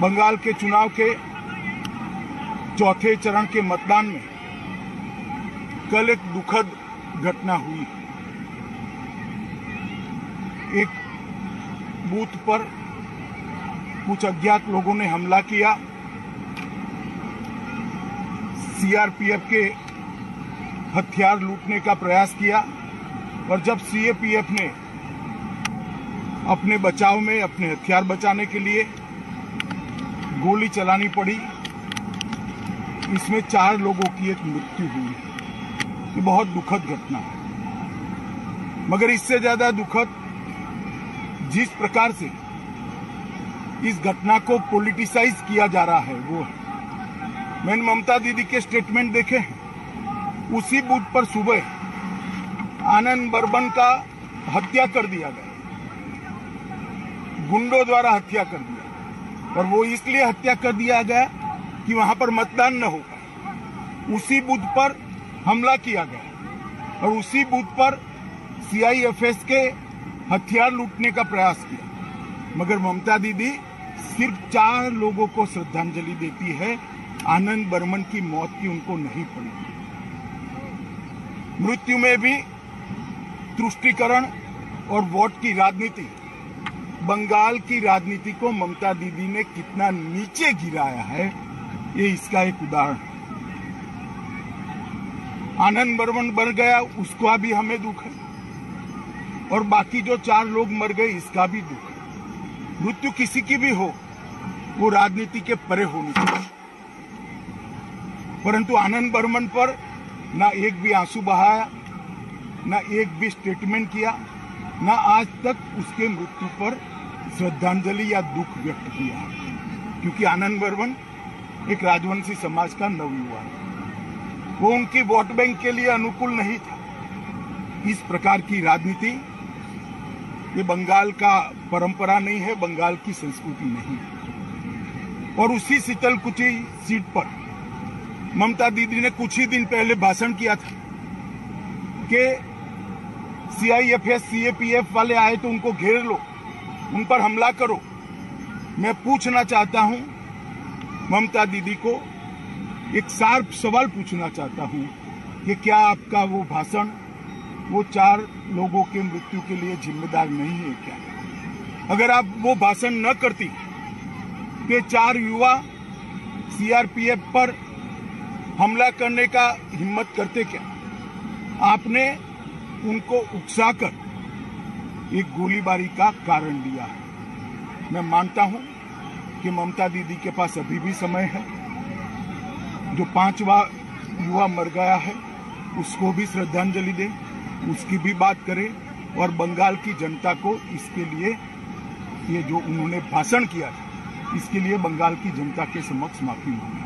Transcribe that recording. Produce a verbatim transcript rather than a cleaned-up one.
बंगाल के चुनाव के चौथे चरण के मतदान में कल एक दुखद घटना हुई। एक बूथ पर कुछ अज्ञात लोगों ने हमला किया। सीआरपीएफ के हथियार लूटने का प्रयास किया और जब सीएपीएफ ने अपने बचाव में अपने हथियार बचाने के लिए गोली चलानी पड़ी, इसमें चार लोगों की एक मृत्यु हुई। ये बहुत दुखद घटना है, मगर इससे ज्यादा दुखद जिस प्रकार से इस घटना को पॉलिटिसाइज किया जा रहा है वो है। मैंने ममता दीदी के स्टेटमेंट देखे हैं। उसी बूथ पर सुबह आनंद बर्मन का हत्या कर दिया गया, गुंडों द्वारा हत्या कर दिया, और वो इसलिए हत्या कर दिया गया कि वहां पर मतदान न हो पाए। उसी बूथ पर हमला किया गया और उसी बूथ पर सीआईएफएस के हथियार लूटने का प्रयास किया, मगर ममता दीदी सिर्फ चार लोगों को श्रद्धांजलि देती है। आनंद बर्मन की मौत की उनको नहीं पड़ी। मृत्यु में भी तुष्टीकरण और वोट की राजनीति, बंगाल की राजनीति को ममता दीदी ने कितना नीचे गिराया है, ये इसका एक उदाहरण है। आनंद बर्मन मर गया, उसका भी हमें दुख है, और बाकी जो चार लोग मर गए इसका भी दुख है। मृत्यु किसी की भी हो, वो राजनीति के परे होनी चाहिए, परंतु आनंद बर्मन पर ना एक भी आंसू बहाया, ना एक भी स्टेटमेंट किया, ना आज तक उसके मृत्यु पर श्रद्धांजलि या दुख व्यक्त किया, क्योंकि आनंद बर्मन एक राजवंशी समाज का नवयुवा है। वो उनकी वोट बैंक के लिए अनुकूल नहीं था। इस प्रकार की राजनीति ये बंगाल का परंपरा नहीं है, बंगाल की संस्कृति नहीं है। और उसी शीतलकुची सीट पर ममता दीदी ने कुछ ही दिन पहले भाषण किया था कि सीआईएफएस सीएपीएफ वाले आए तो उनको घेर लो, उन पर हमला करो। मैं पूछना चाहता हूं ममता दीदी को, एक शार्प सवाल पूछना चाहता हूं कि क्या आपका वो भाषण वो चार लोगों के मृत्यु के लिए जिम्मेदार नहीं है क्या? अगर आप वो भाषण न करती कि चार युवा सीआरपीएफ पर हमला करने का हिम्मत करते क्या? आपने उनको उकसाकर एक गोलीबारी का कारण दिया है। मैं मानता हूं कि ममता दीदी के पास अभी भी समय है। जो पांचवा युवा मर गया है उसको भी श्रद्धांजलि दें, उसकी भी बात करें, और बंगाल की जनता को इसके लिए, ये जो उन्होंने भाषण किया था, इसके लिए बंगाल की जनता के समक्ष माफी मांगे।